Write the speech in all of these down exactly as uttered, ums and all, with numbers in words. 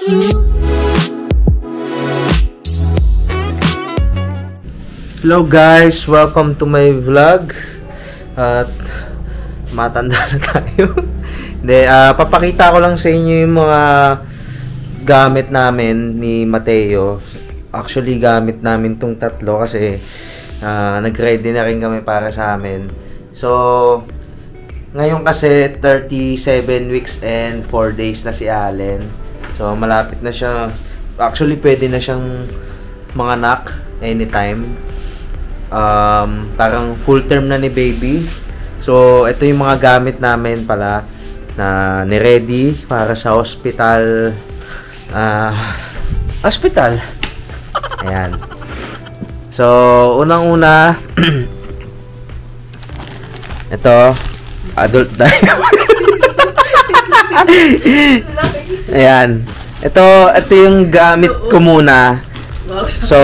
Hello guys, welcome to my vlog. At matanda na tayo. Hindi, uh, papakita ko lang sa inyo yung mga gamit namin ni Mateo. Actually, gamit namin tong tatlo kasi uh, nag-ready na rin kami para sa amin. So, ngayon kasi thirty-seven weeks and four days na si Allen. So, malapit na siya. Actually, pwede na siyang manganak anytime. Um, parang full term na ni baby. So, ito yung mga gamit namin pala na ni-ready para sa hospital. Uh, hospital. Ayan. So, unang-una, ito, adult diaper. Ayan. Ito, ito yung gamit ko muna. So,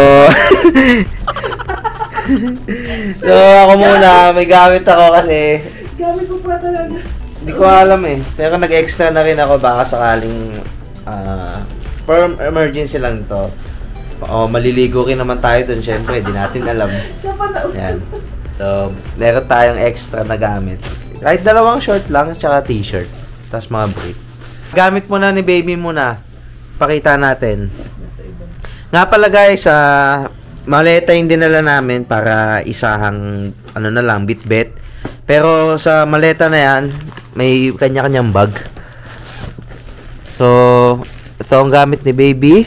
so, ako muna, may gamit ako kasi gamit mo pa talaga. Hindi ko alam eh. Pero nag-extra na rin ako baka sakaling uh, for emergency lang to. O, maliligo rin naman tayo dun. Siyempre, di natin alam. Siya pa na. Yan. So, meron tayong extra na gamit. Kahit dalawang short lang, tsaka t-shirt. Tapos mga brief. Gamit muna ni baby muna. Pakita natin. Nga pala guys, ah, uh, maleta yung dinala namin para isahang, ano na lang, bit-bit. Pero sa maleta na yan, may kanya-kanyang bag. So, ito ang gamit ni baby.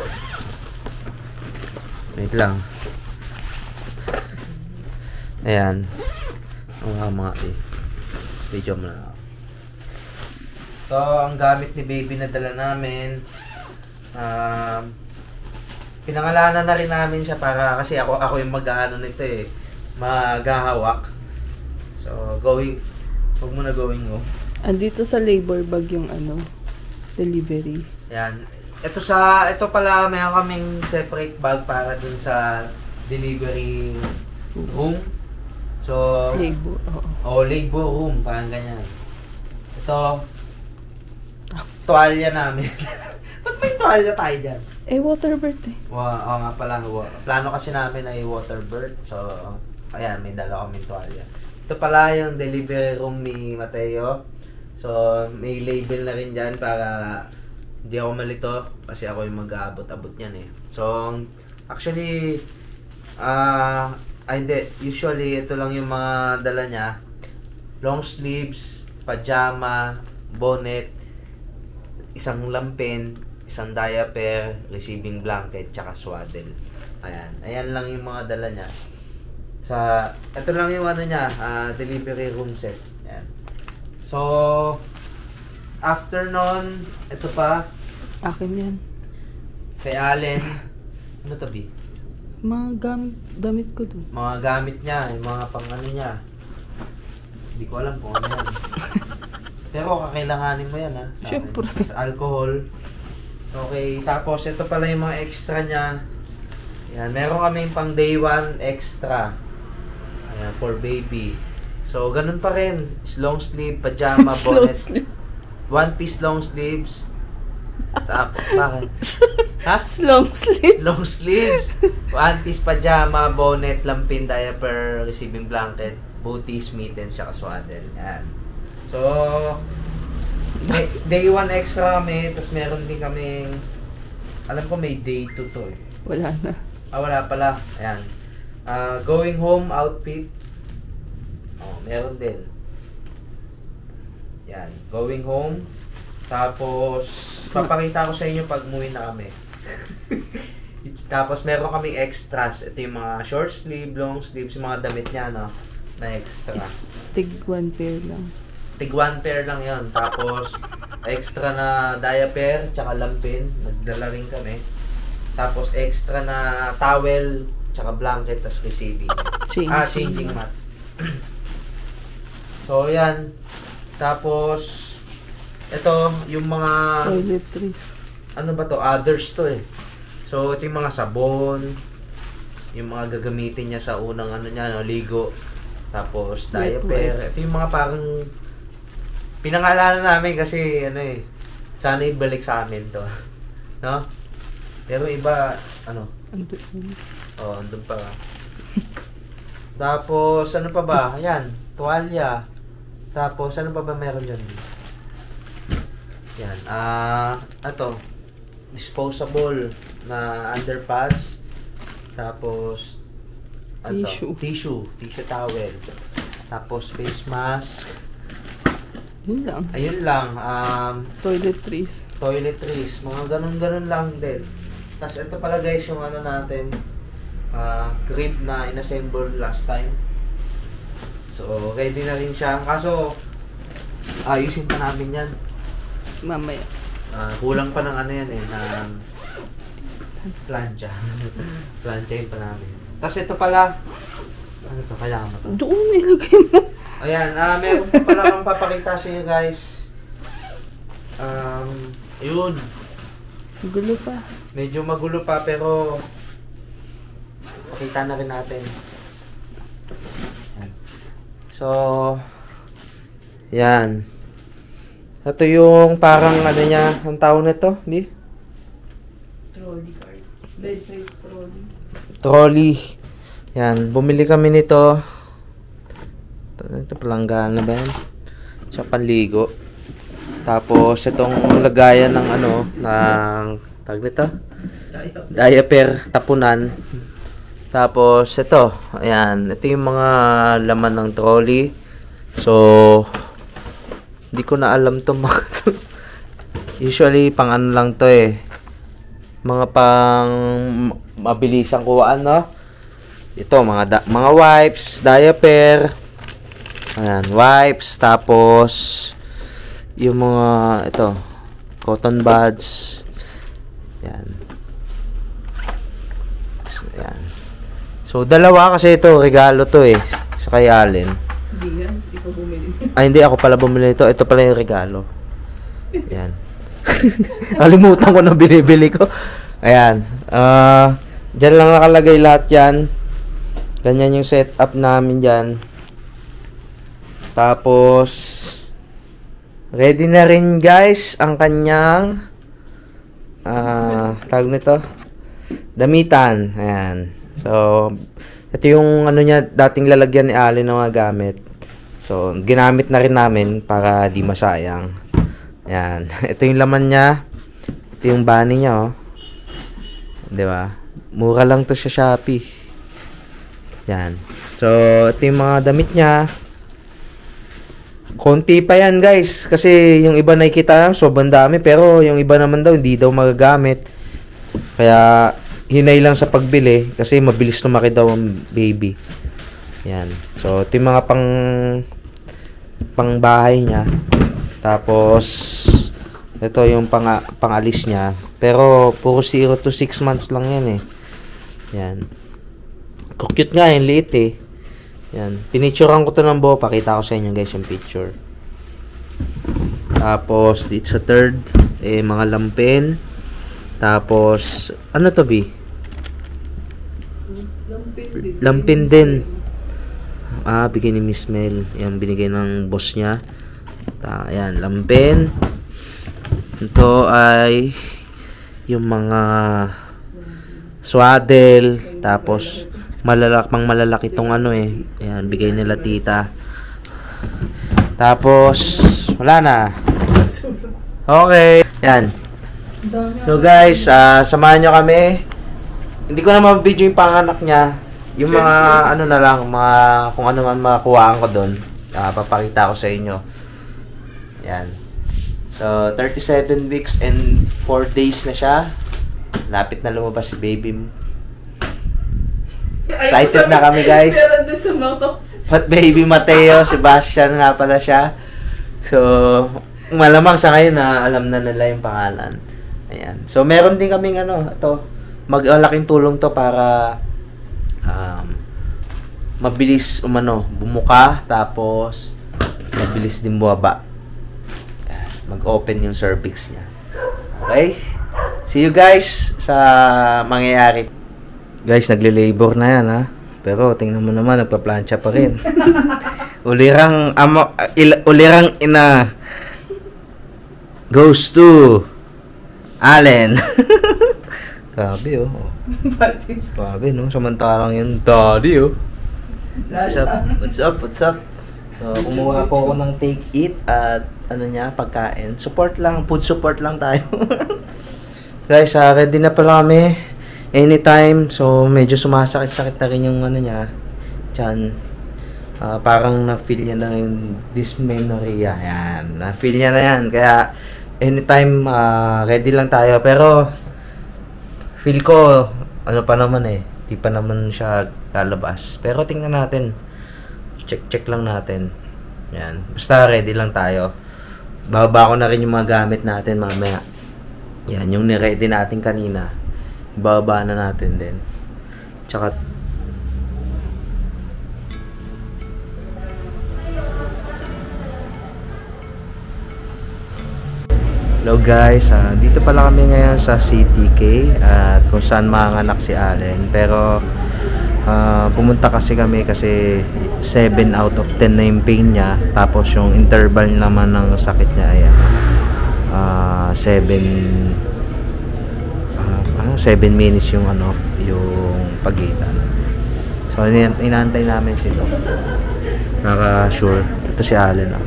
Wait lang. Ayan. Mga mga eh. Video mo na. Ito ang gamit ni baby na dala namin. Um, pinangalanan na rin namin siya para kasi ako ako yung mag-aano nito eh, maghahawak. So, going, huwag mo na going oh. Andito sa labor bag yung ano, delivery. Yan. Ito sa, ito pala mayroon kaming separate bag para dun sa delivery room. So, labor, oo. Oh, labor room, parang ganyan. Ito, tuwalya namin. Ba't may tuwalya tayo dyan? Eh, water bird eh. Wow, oo nga pala. Plano kasi namin ay water bird. So, ayan, may dala kaming tuwalya. Ito pala yung delivery room ni Mateo. So, may label na rin dyan para hindi ako malito kasi ako yung mag-aabot-abot yan eh. So, actually, ah, uh, ay hindi, usually ito lang yung mga dala niya. Long sleeves, pajama, bonnet, isang lampin, isang diaper, receiving blanket, tsaka swaddle. Ayan. Ayan lang yung mga dala niya. Sa, ito lang yung ano niya, uh, delivery room set. Ayan. So, after nun, ito pa. Akin yan. Kay Allen. Ano to, B? Mga gamit, damit ko doon. Mga gamit niya, yung mga pang ano niya. Hindi ko alam kung ano yan. Pero kakailanganin mo yan, ha? Sa Siyempre. akin. Sa alcohol. Okay, tapos ito pala yung mga extra niya. Ayan, meron kaming pang day one extra. Ayan, for baby. So, ganun pa rin. Long sleeve, pajama, bonnet. Sleeve. One piece long sleeves. Tapos, bakit? Ha? Long sleeve. Long sleeves. One piece pajama, bonnet, lampin, diaper, receiving blanket, booties, mittens, saka swaddle. Ayan. So, Day, day one extra kami, tapos meron din kaming, alam ko may day two to eh. Wala na. Ah, wala pala. Ayan. Uh, going home outfit. Oh, meron din. Yan. Going home. Tapos, papakita ko sa inyo pag umuwi na kami. Tapos, meron kaming extras. Ito yung mga short sleeve, long sleeves, yung mga damit niya, no? Na extra. Is, tig one pair lang. Tig one pair lang yon. Tapos, extra na diaper, tsaka lampin. Nagdala rin kami. Tapos, extra na towel, tsaka blanket, tapos receiving. Changing ah, changing mat. So, yan. Tapos, ito, yung mga... toiletries. Ano ba to? Others to eh. So, ito yung mga sabon. Yung mga gagamitin niya sa unang ano niya, no, ligo. Tapos, diaper. Ito yung mga parang... Pinangalanan namin kasi, ano eh, sana ibalik sa amin to. No? Pero iba, ano? Ando yun. Oh, andun pa. Tapos, ano pa ba? Ayan, tuwalya. Tapos, ano pa ba meron dyan? Yan. Ah, uh, ito. Disposable na underpads. Tapos, ano to? Tissue. Tissue. Tissue towel. Tapos, face mask. Yun lang. Ayun lang. Um, Toiletries. toiletries. Mga ganun-ganun lang din. Tapos, ito pala guys, yung ano natin. Uh, crib na inassemble last time. So, ready na rin siya. Kaso, ayusin pa namin yan. Mamaya. Uh, kulang pa ng ano yan eh, ng plancha. Plancha yun pa namin. Tapos ito pala, ano to, kailangan mo to? Doon nilagay mo. Ayan, uh, meron pa pala akong papakita sa inyo guys. Um, ayun. Gulo pa. Medyo magulo pa pero pakita na rin natin. Ayan. So, yan. Ito yung parang ano niya, ang tawag nito, di? Trolley card. Bedside trolley. Trolley. Yan, bumili kami nito. Ito, ito palanggana ba yan? Sa panligo. Tapos itong lagayan ng ano, ng tag nito? Diaper tapunan. Tapos ito, ayan, ito yung mga laman ng trolley. So, hindi ko na alam to. Usually, pang ano lang to eh. Mga pang mabilisang kuhaan, no? Ito, mga da mga wipes, diaper. Ayan, wipes. Tapos, yung mga, ito, cotton buds. Ayan. So, ayan. So, dalawa kasi ito, regalo to eh. Sa kay Allen. Hindi yan, hindi ko bumili. Ay, hindi ako pala bumili ito. Ito pala yung regalo. Ayan. Kalimutan ko na binibili ko. Ayan. Uh, Diyan lang nakalagay lahat yan. Ganyan yung setup namin dyan. Tapos, ready na rin guys ang kanyang uh, tawag nito, damitan. Ayan. So, ito yung ano niya, dating lalagyan ni Allen ng mga gamit. So, ginamit na rin namin para di masayang. Ayan. Ito yung laman niya. Ito yung bunny niya, oh. Di ba? Mura lang to sa Shopee. Ayan. So, ito yung mga damit niya. Konti pa yan, guys. Kasi yung iba nakikita lang, sobrang dami. Pero yung iba naman daw, hindi daw magagamit. Kaya, hinay lang sa pagbili. Kasi mabilis lumaki daw ang baby. Yan. So, ito yung mga pang pang bahay niya. Tapos, ito yung pang, pangalis niya. Pero, puro zero to six months lang yan eh. Yan. Cute nga yung liit eh. Yan. Pinicturean ko to ng buo. Pakita ko sa inyo guys yung picture. Tapos, it's a third. Eh, mga lampin. Tapos, ano to, B? Lampin din. Lampin din. Ah, bigay ni Miss Mel. Yan, binigay ng boss niya. Ta, ayan, lampin. Ito ay yung mga swaddle. Tapos, malalak, pang malalaki tong ano eh. Ayan, bigay nila tita. Tapos, wala na. Okay. Yan. So guys, uh, samahan nyo kami. Hindi ko na ma-video yung panganak niya. Yung mga ano na lang, mga kung ano man makakuhaan ko doon. Uh, papakita ko sa inyo. Yan. So, thirty-seven weeks and four days na siya. Lapit na lumabas si baby. Excited na kami guys. Pero doon sa mga But baby Mateo, Sebastian nga pala siya. So, malamang sa ngayon na alam na nila yung pangalan. Ayan. So, meron din kaming ano, ito, mag-alaking tulong to para um, mabilis umano, bumuka, tapos mabilis din buwaba. Mag-open yung cervix niya. Okay? See you guys sa mangyayari. Guys, nagle-labor na yan ha. Pero tingnan mo naman, nagpa-plancha pa rin. Ulirang ama, il, ulirang ina goes to Allen. Grabe oh. Grabe no, samantalang yung daddy oh. What's up? What's up? What's up? So, kumuha po ako ng take it at ano niya, pagkain. Support lang, food support lang tayo. Guys, uh, ready na pala kami. Anytime. So, medyo sumasakit-sakit na rin yung ano niya. Tiyan. Uh, parang na-feel niya na yung dysmenorrhea. Yan. Na-feel niya na yan. Kaya, anytime, uh, ready lang tayo. Pero, feel ko, ano pa naman eh. Di pa naman siya lalabas. Pero tingnan natin. Check-check lang natin. Yan. Basta ready lang tayo. Bababa ko na rin yung mga gamit natin mamaya. Yan. Yung niready natin kanina. Bababa na natin din. Tsaka, hello guys, uh, dito pala kami ngayon sa C T K at uh, kung saan manganak si Allen. Pero uh, pumunta kasi kami kasi seven out of ten na yung pain niya. Tapos yung interval naman ng sakit niya ay uh, seven uh, ano, seven minutes yung ano, yung pagitan. So in inaantay namin si Doc. Naka-sure. Ito si Allen oh.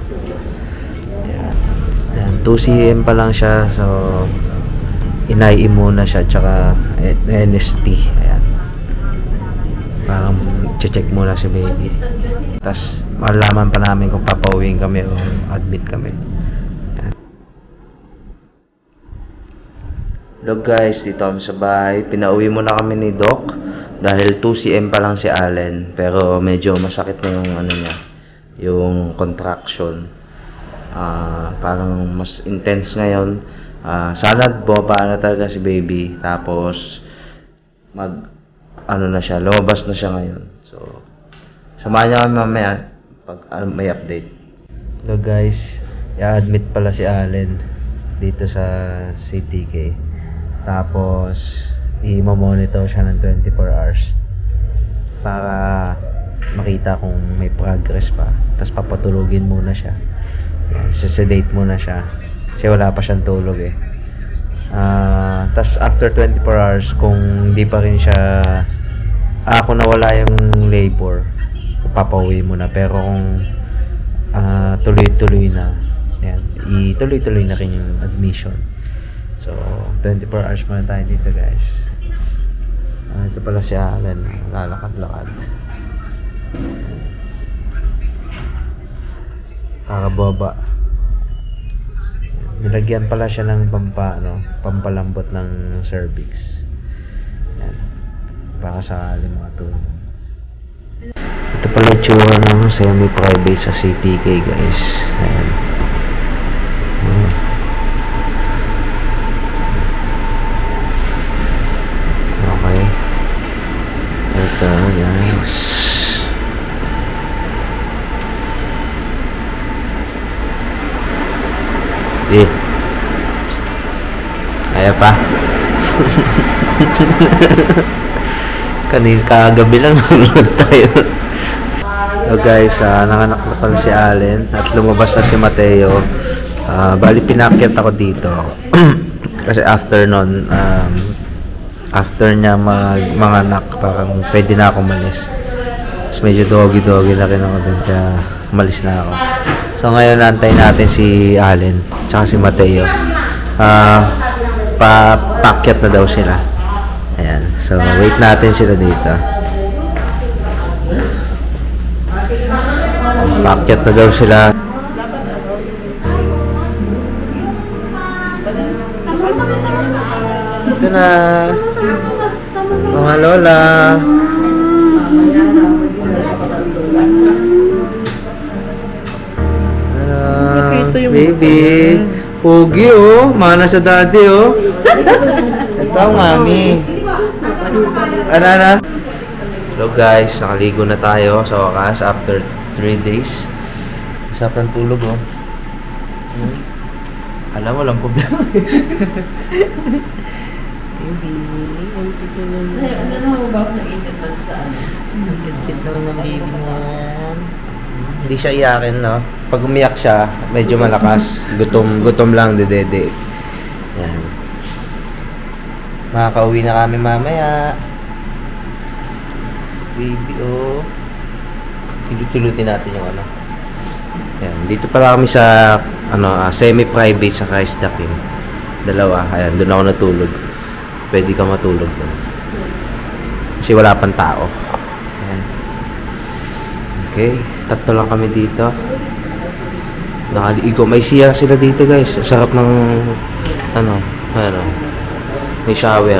two C M pa lang siya, so inai muna siya tsaka N S T. Ayan, parang check muna si baby, tas malaman pa namin kung papauwiin kami o admit kami. Ayan. Hello guys, dito kami sa bahay. Pinauwi muna kami ni Doc dahil two C M pa lang si Allen, pero medyo masakit na yung ano niya, yung contraction. Uh, parang mas intense ngayon. Uh, sana bumaba na talaga si baby. Tapos mag ano na siya, lumabas na siya ngayon. So samahan niyo kami mamaya pag uh, may update. Hello guys, i-admit pala si Allen dito sa C T K. Tapos i-monitor siya ng twenty-four hours para makita kung may progress pa. Tapos papatulugin muna siya. Sedate muna siya kasi wala pa siyang tulog eh. Uh, tas after twenty-four hours, kung hindi pa rin siya ah, kung nawala yung labor, papauwi muna. Pero kung uh, tuloy-tuloy na, yan, ituloy-tuloy na rin yung admission. So twenty-four hours muna tayo dito guys. Uh, ito pala si Allen, lalakad-lakad. Kakababa. Nilagyan pala siya ng pampa, ano, pampalambot ng cervix. Yan. Baka sakali mga tulong. Ito pala yung tsura ng semi-private sa C T K guys. Ayan. Hmm. Okay. Ito guys. Eh. Psst. Kaya pa. Kanina kagabi lang nanonood tayo. So guys, uh, nanganak na pala si Allen at lumabas na si Mateo. Uh, bali pinakyat ako dito. Kasi after nun, um, after niya mag manganak, parang pwede na ako malis. Tapos medyo doggy-doggy na rin ako din, kaya malis na ako. So ngayon naantay natin si Allen tsaka si Mateo. Uh, papakyat na daw sila. Ayan. So wait natin sila dito. Pakyat na daw sila. Ito na. Mga lola. Baby, pogi oh, mana sa daddy oh. Ito ang mami. Ano na? Hello guys, nakaligo na tayo sa wakas after three days. Masarap ng tulog oh. Hmm? Alam mo lang problema. Baby, ang tito naman. Ay, ano na mo ba ako ng eighteen months na? Ang kit-kit naman ng baby na yan. Hindi siya iyakin, no? Pag umiyak siya, medyo malakas. Gutom, gutom lang, dedede. Yan. Makakauwi na kami mamaya. Si baby, oh. Hilot-hilutin natin yung ano. Ayan, dito pala kami sa ano, uh, semi-private sa Christ the King. Dalawa. Ayan, doon ako natulog. Pwede ka matulog doon. Kasi wala pang tao. Ayan. Okay, tatlo lang kami dito. Nakaligo. May siya sila dito, guys. Sarap ng ano, ano. May shower.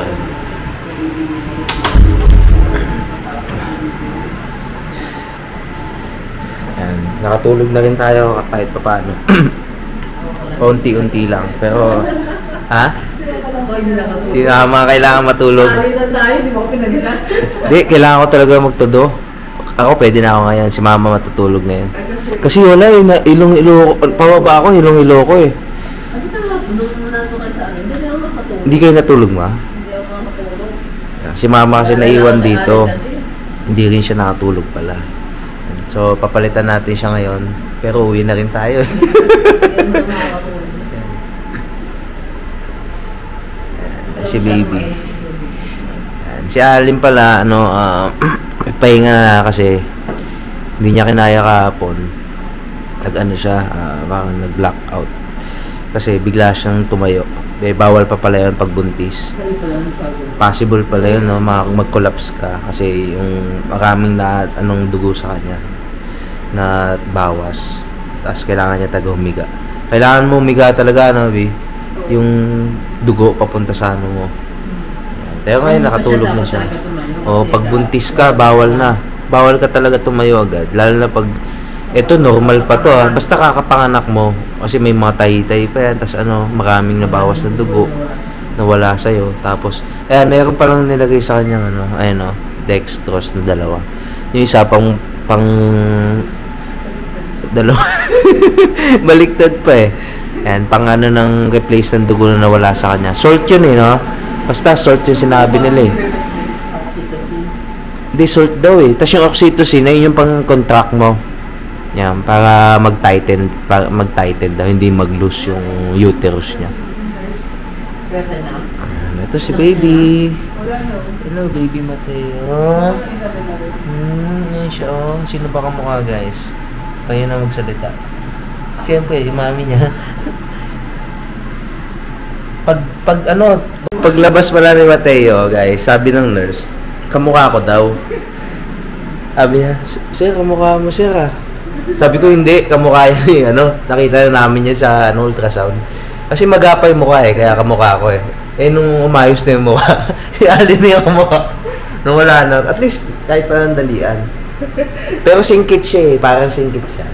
Ayan. Nakatulog na rin tayo kahit pa paano. Unti-unti lang. Pero, ha? Si mama kailangan matulog. Palitan tayo, di ba ako pinalitan? Hindi, kailangan ko talaga magtudo. Ako, pwede na ako ngayon. Si mama matutulog ngayon. Kasi wala eh, na, ilong ilo pababa ako, ilong ilo ko eh. Kasi tama, tulog mo na ito kayo sa akin. Hindi ako makatulog. Hindi kayo natulog, ma? Hindi ako makatulog. Si mama kasi naiwan dito. Kasi, Hindi rin siya nakatulog pala. So, papalitan natin siya ngayon. Pero uwi na rin tayo. hindi ako makakatulog. Si baby. Ayan. Si Alin pala, ano, uh, pahinga na kasi hindi niya kinaya kahapon. Nag-ano siya, uh, parang nag-blackout. Kasi bigla siyang tumayo. Eh, bawal pa pala yun pag buntis. Possible pala yun, no? Mag-collapse ka. Kasi yung maraming na anong dugo sa kanya na bawas. Tapos kailangan niya taga humiga. Kailangan mo humiga talaga, no, B? Yung dugo papunta sa ano mo. Pero ngayon nakatulog na siya. O pag buntis ka, bawal na. Bawal ka talaga tumayo agad. Lalo na pag ito normal pa to, ha? Basta kakapanganak mo kasi may mga tahi-tahi pa yan. Tapos ano, maraming nabawas na dugo na wala sa'yo. Tapos, ayan, meron pa lang nilagay sa kanyang ano, ayan o, dextrose na dalawa. Yung isa pang pang dalawa. Baliktad pa eh. Ayan, pang ano ng replace ng dugo na nawala sa kanya. Salt yun eh, no? Basta salt yung sinabi nila eh. Hindi, salt daw eh. Tapos yung oxytocin, ayun yung pang contract mo. Yan, para mag-tighten, para mag-tighten daw, hindi mag-loose yung uterus niya. Better na. Ayan, ito si baby. Hello, baby Mateo. Hmm, yan siya, oh. Sino ba kamukha, guys? Kayo na magsalita. Siyempre, yung mami niya. pag, pag ano, paglabas pala ni Mateo, guys, sabi ng nurse, kamukha ko daw. Sabi niya, sir, kamukha mo, sir, ah. Sabi ko, hindi, kamukha yan eh, ano, nakita na namin yan sa ano, ultrasound. Kasi magapay mukha eh, kaya kamukha ko eh. Eh, nung umayos na yung mukha, si Alin na yung kamukha. Nung wala na, at least, kahit pa nandalian. Pero singkit siya eh, parang singkit siya.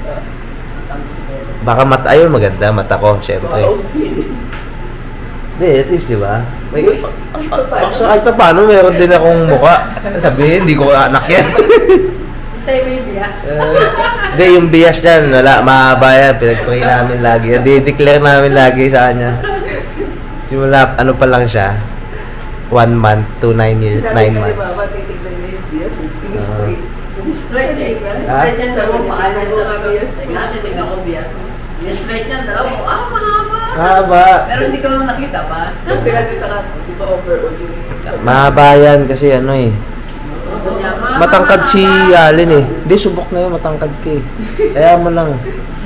Baka mata, ayun, maganda, mata ko, syempre. Hindi, at least, di ba? May, so, kahit pa paano, meron din akong mukha. Sabihin, hindi ko anak yan. Tayo may bias. Hindi, uh, yung bias dyan, wala, mahaba yan, pinag-pray namin lagi. Di-declare namin lagi sa kanya. Simula, ano pa lang siya, one month to nine years, nine months. Uh, Straight eh. Straight yan, dalawang paanan sa bias. Nga, titignan ko bias. Yung straight yan, dalawang, ah, mahaba. Mahaba. Pero hindi ko naman nakita pa. Sila dito ka, di ba overall yung... Mahaba yan kasi ano eh. Matangkad si Alin eh. Hindi, subok na yun, matangkad ka eh. Kaya mo lang.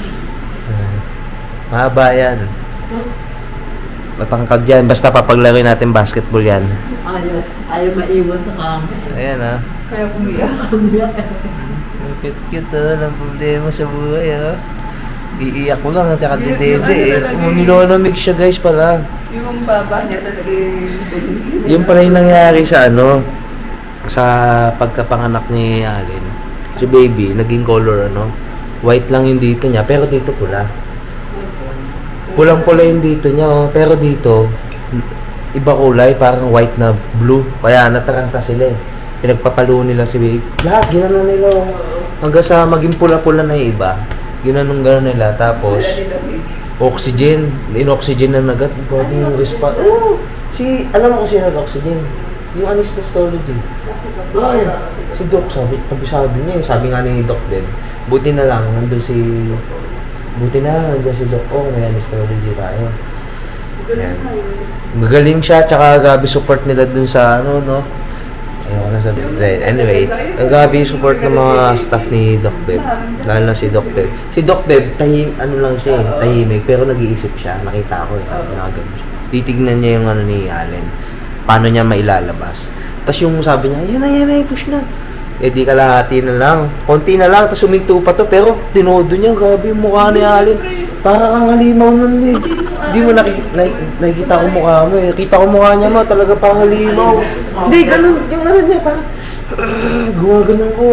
Mahaba yan. Matangkad yan. Basta papaglaro natin basketball yan. Ayaw, ayaw maiwan sa kami. Ayan ah. Kaya pumiyak. Kumiyak. Cute-cute oh. Walang problema sa buhay oh. Iiyak ko lang at saka didede eh. Nilonomig siya guys pala. Yung baba niya talaga yung... Yung pala yung nangyari sa ano, sa pagkapanganak ni Alin. Si baby, naging color ano. White lang yung dito niya, pero dito pula. Pulang-pula yung dito niya oh. Pero dito, iba kulay, parang white na blue. Kaya nataranta sila eh. Pinagpapalo nila si baby. Lahat, ginano nila oh. Hanggang sa maging pula-pula na yung iba. Ginanong gano'n nila, tapos oxygen, in-oxygen na nagat, bagong response. Oh, si, alam mo kung sino nag-oxygen? Yung anesthesiology. Oh, si Doc, sabi, sabi, sabi niya, sabi nga ni Doc din, buti na lang, nandun si, buti na lang, nandiyan si Doc, oh, may anesthesiology tayo. Ayan. Magaling siya, tsaka grabe support nila dun sa ano, no? Ayoko na sabihin. Anyway, grabe yung support ng mga staff ni Doc Beb. Lalo na si Doc Beb. Si Doc Beb, tahim, ano lang siya eh, tahimik, pero nag-iisip siya. Nakita ko eh, nakagano siya. Titignan niya yung ano ni Allen. Paano niya mailalabas. Tapos yung sabi niya, yan na, yan na, push na. Eh di kalahati na lang. Konti na lang, tapos huminto pa to. Pero tinodo niya, grabe yung mukha ni Allen. Para kang halimaw nun eh. Hindi mo nakikita, nakikita ko mukha mo eh. Kita ko mukha niya mo, talaga pang halimaw. Hindi, ganun, yung ano niya, parang, uh, gumaganon ko.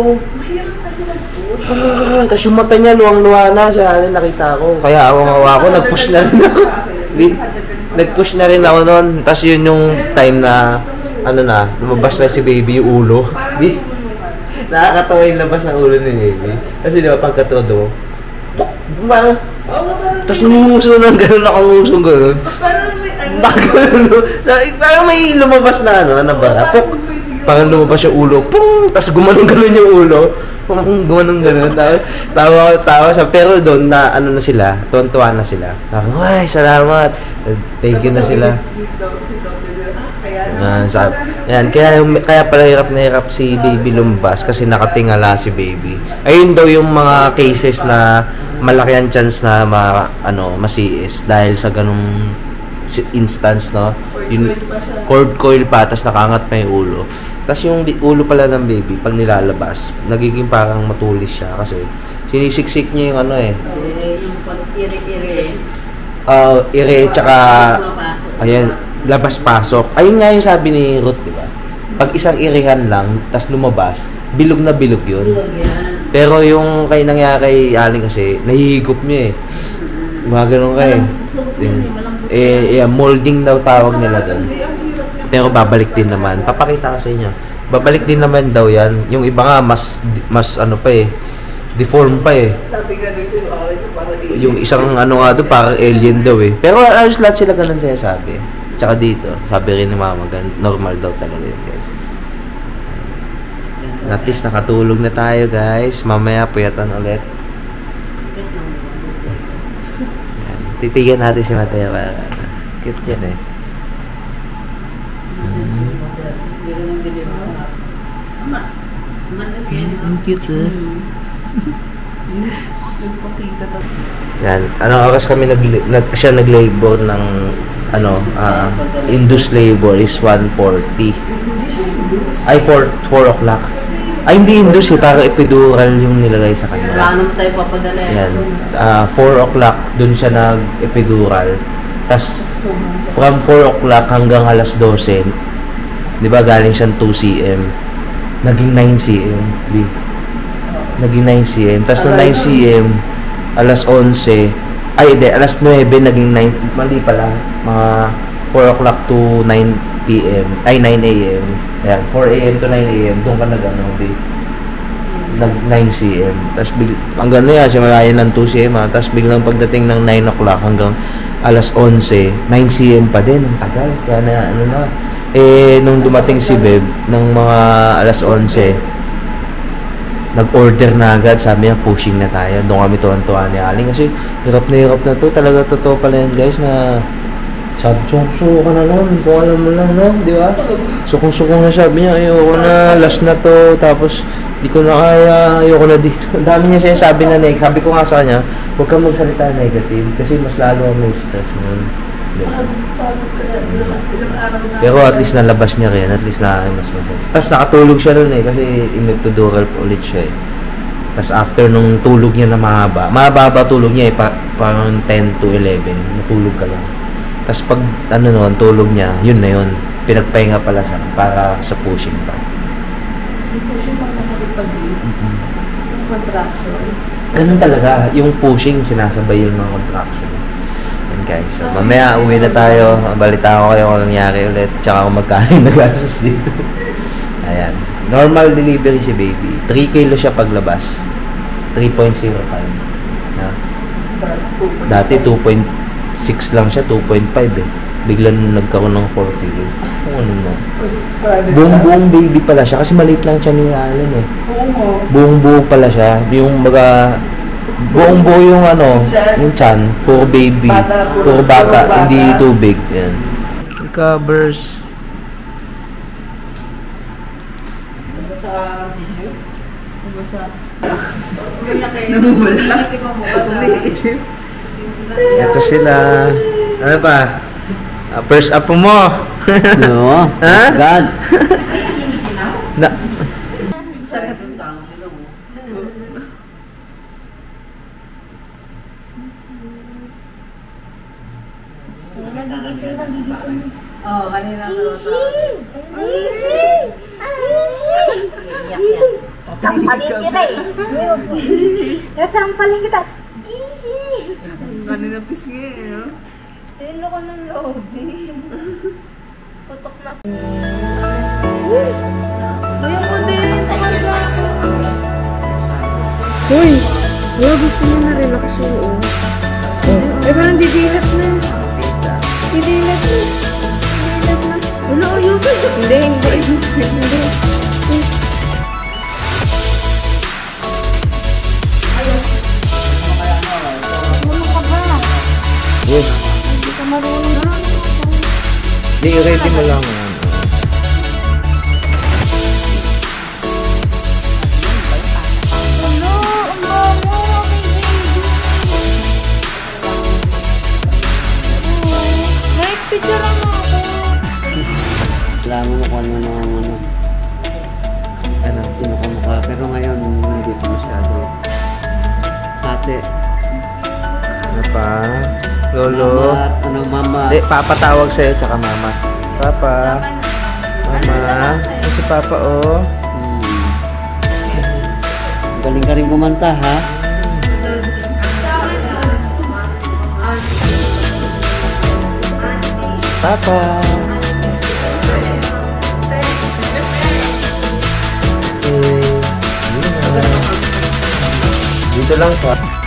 Uh, tapos yung mata niya, luwang-luwa na siya, Allen, nakita ko. Kaya awang-awa ko, nag-push na rin ako. Nag-push na rin ako noon. Tapos yun yung time na, ano na, lumabas na si baby yung ulo. Di, nakakatawa yung labas ng ulo ni baby. Kasi di ba, pagkatodo, parang, tapos numuso ng gano'n, nakanguso gano'n. Parang may ano. Bakit so, parang may lumabas na ano, na bara. Puk! Parang lumabas yung ulo. Pung! Tapos gumanong-ganon yung ulo. Pung! Gumanong-ganon. Tawa, tawa sa pero doon na ano na sila, tuwan-tuwa na sila. Parang, ay, salamat. Thank you na sila. Uh, sabi, yan, kaya, kaya pala hirap na hirap si baby lumbas kasi nakatingala si baby. Ayun daw yung mga cases na malaki ang chance na ma, ano, masiis dahil sa ganung instance, no? Yung cord coil pa, tas nakaangat pa yung ulo. Tas yung ulo pala ng baby, pag nilalabas, nagiging parang matulis siya kasi sinisiksik niya yung ano eh. Yung pag-iri-iri. Uh, ire, tsaka, ayan, labas-pasok. Ayun nga yung sabi ni Ruth, di ba? Pag isang irihan lang, tas lumabas, bilog na bilog yun. Pero yung kay nangyari kay Allen kasi, nahihigop niya eh. Mga ganun ka eh. Eh, yeah, molding daw tawag nila doon. Pero babalik din naman. Papakita ko sa inyo. Babalik din naman daw yan. Yung iba nga, mas, mas ano pa eh, deform pa eh. Sabi ka rin sila, parang Yung isang ano nga doon, parang alien daw eh. Pero ayos lahat sila ganun siya sabi. Tsaka dito, sabi rin ni Mama, normal daw talaga yun guys. At least nakatulog na tayo guys. Mamaya puyatan ulit. Yan. Titigan natin si Mateo para ano. Cute yan eh. Ang cute eh. Yan. Anong oras kami nag, nag siya nag-labor ng ano, uh, induced labor is one forty. Ay, four o'clock. Ay, hindi induced eh. Parang epidural yung nilagay sa kanila. Wala naman tayo papadala. Yan. Uh, four o'clock, dun siya nag-epidural. Tapos, from four o'clock hanggang alas twelve, di ba galing siyang two centimeters, naging nine centimeters. Naging nine centimeters. Tapos nung nine centimeters, alas eleven, ay hindi, alas nine, naging nine, mali pala, mga four o'clock to nine p m, ay nine a m Ayan, four a m to nine a m doon ka nag-ano, nag nine centimeters. Tapos hanggang na yan, siya malayan ng two centimeters, tapos biglang pagdating ng nine o'clock hanggang alas eleven, nine centimeters pa din, ang tagal. Kaya na, ano na, eh, nung dumating si Beb, ng mga alas eleven, nag-order na agad, sabi niya, pushing na tayo. Doon kami tuwan-tuwa ni Aling kasi hirap na hirap na to. Talaga totoo pala yan guys na sabi, sukong-suko ka na nun, kung alam mo lang no, di ba? Sukong-suko na sabi niya, ayoko na, last na to, tapos di ko na kaya, ayoko na dito. Ang dami niya sinasabi na negative. Sabi ko nga sa kanya, huwag kang magsalita negative kasi mas lalo ang may stress nun. Pero at least nalabas niya rin, at least na mas masaya. Tapos nakatulog siya nun eh, kasi in-epidural ulit siya eh. Tapos after nung tulog niya na mahaba, mahaba ba tulog niya eh, pa, parang ten to eleven, natulog ka lang. Tapos pag ano nun, tulog niya, yun na yun, pinagpahinga pala siya para sa pushing pa. Yung pushing pang masakit pag yung contraction. Ganun talaga, yung pushing, sinasabay yung mga contraction. Yan guys, so mamaya uwi na tayo, balita ko kayo kung nangyari ulit, tsaka kung magkano yung nag-asos dito. Ayan, normal delivery si baby, three kilo siya paglabas, three point zero five. Yeah. Dati two point six lang siya, two point five eh. Biglang nagkaroon ng four kilo. Kung ano na. Buong-buong baby pala siya, kasi maliit lang siya ni Alan eh. Buong-buo pala siya, yung baga, Buong buo yung ano, yung chan, puro baby, Bata, puro puro- bata, puro bata. hindi tubig. Yan. Covers. Sa tissue? Sa... Namumula. Umiitim. Ito sila. Ano pa? Ah, first up mo. No. Ha? God. Na, Nagigising, nagigising. Oo, kanina ko sa... Tampalin kita eh. Tampalin kita. Kanina pisngi eh, no? Tilo ko ng loob. Putok na. Ayun ko din sa kanya. Uy! Wala, gusto mo na relax yung oo. Eh, parang didilat na. Didilat na. Didilat na. Wala, ayun. Hindi, hindi. Hindi. Ano ka ba? yes. Hindi ka marunong na. Di, ready mo lang. Yan. Ano? Ang bango. Like, picture lang ako. Alam mo kung ano na ano. Ano, kinukumukha. Pero ngayon, hindi pa masyado. Ate. Ano pa? Lolo. Mama, at ano, mama. Di, papatawag sa'yo, tsaka mama. Papa. Mama. Ito si Papa, oh. Hmm. Galing ka rin kumanta, ha? Papa. Eh, yun na. Dito lang pa.